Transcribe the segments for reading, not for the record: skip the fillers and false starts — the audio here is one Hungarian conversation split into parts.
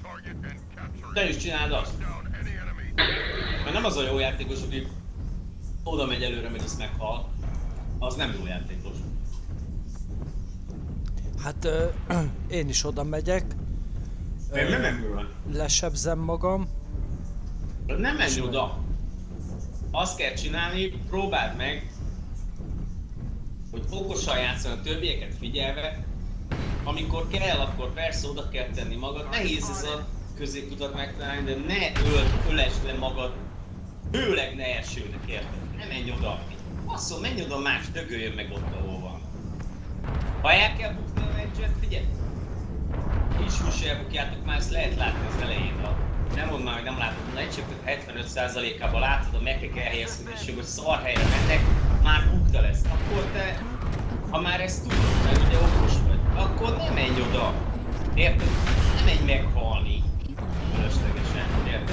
Te is csináld azt. Mert nem az a jó játékos, aki oda megy előre, meg azt meghal. Az nem jó játékos. Hát én is oda megyek. Nem menj. Lesebzem magam. Nem menj oda. Azt kell csinálni, próbáld meg, hogy okosan játszani a többieket figyelve. Amikor kell, akkor persze oda kell tenni magad. Nehéz ez a középutat megtalálni, de ne ölesd le magad. Főleg ne elsőnek, érted? Ne menj oda. Basszol, menj oda más, dögöljön meg ott, ahol van. Ha el kell bukni a meccset, figyelj! És is elbukjátok, már ezt lehet látni az elején. Nem mondd már, hogy nem látod, a meccsetek 75%-ában látod a mekkek elhelyezkedésük, hogy szar helyre mennek, már bukta lesz. Akkor te, ha már ezt tudod, mert ugye okos vagy, akkor ne menj oda. Érted? Ne menj meghalni. Fölöslegesen, érted?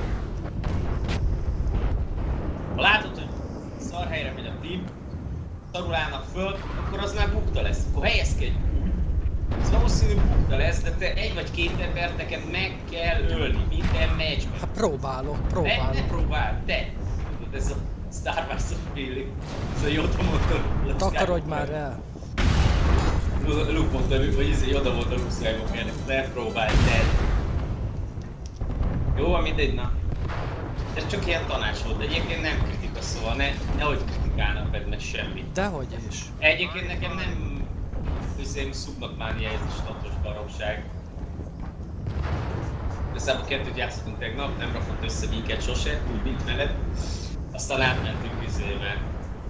Ha látod, hogy szar helyre megy a team, szarul állnak föl, akkor az már bukta lesz. Akkor helyezkedj úgy. Ez valószínű bukta lesz, de te egy vagy két embert neked meg kell ölni minden meccsben. Hát próbálok. Ne próbáld, te! Tudod, ez a Star Wars-os feeling. Ez a Yoda mondta. Takarodj már el! Luke mondta, hogy Yoda volt a Luke Skywalkernek. Ne próbálj, te! Jó, van mindegy, na. Ez csak ilyen tanács volt, de egyébként nem kritika, szóval nehogy kritikálnak meg semmit. Dehogy is. Egyébként nekem nem szubnokmánia ez is statos baromság. Igazából kettőt játszottunk tegnap, nem rakott össze minket sose, úgy mint veled. Aztán átmentünk vizébe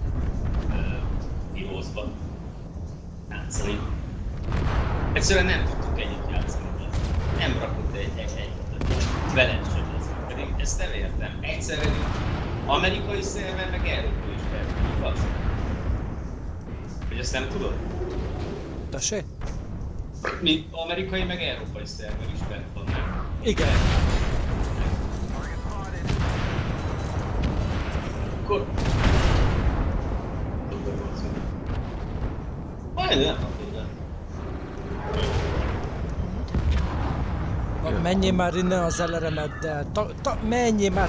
Heroesba játszani. Egyszerűen nem tudtuk ennyit játszani. Nem rakott egy most veled sem ez. Pedig ezt nem értem. Egyszerűen amerikai szerver meg európai is felül, igaz? Hogy ezt nem tudod? Tessék? Mi amerikai meg európai szerver is bent van, nem? Igen. Akkor... Majdnem nem tudod. Menjél már innen az eleremeddel. Menjél már!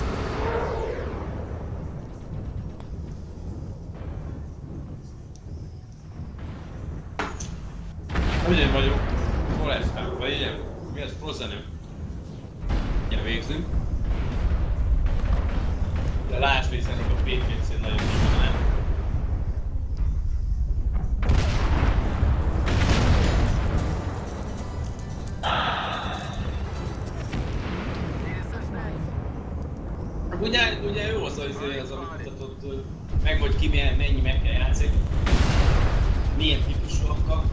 Ugyan vagyok, molesztál, vagy ilyen, mi ez prozenő? Ugye végzünk. De lásd végzenek a PPC nagyon jó, nem? Ugye jó az, amit mutatott, hogy meg vagy ki mennyi meg kell játszik. Milyen típusúakkal.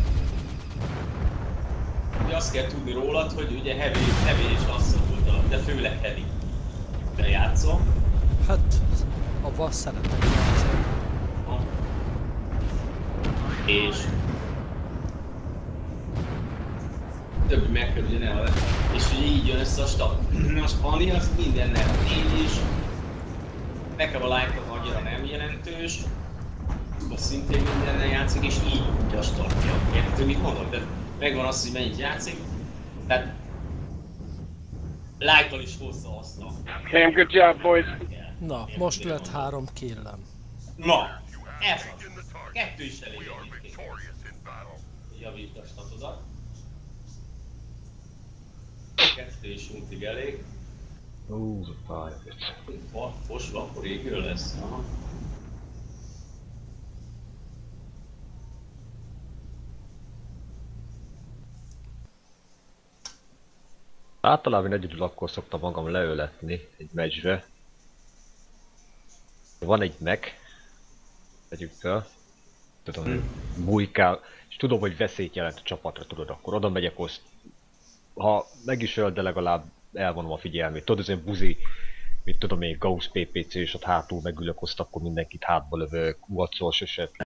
Ugye azt kell tudni rólad, hogy ugye heavy és lasszó volt, de főleg heavy. De játszol. Hát, abban szeretek játszani. És... többi meg kell ugye ne hallani. És ugye így jön össze a stat. A spani az mindennel így is. Nekem a like-on annyira nem jelentős. Az szintén mindennel játszik, és így tudja a statja. Érted, mit mondok? De megvan az, hogy mennyit játszik. Tehát... like-kal is hozza azt a... Damn good job, boys. Na, most lett 3 killem. Na, ez az. 2 is elég egyébként. Javítsd a statodat. 2 is untig elég. Fosva, akkor égő lesz. Aha. Általában egyedül akkor szoktam magam leöletni egy meccsbe. Van egy mech, tegyük fel, tudom, bujkál, és tudom, hogy veszélyt jelent a csapatra, tudod, akkor oda megyek, ha meg is öl, de legalább elvonom a figyelmét. Tudod, ez egy buzi, mit tudom én, Gauss PPC, és ott hátul megülök, akkor mindenkit hátba lövök, uhatszol, sose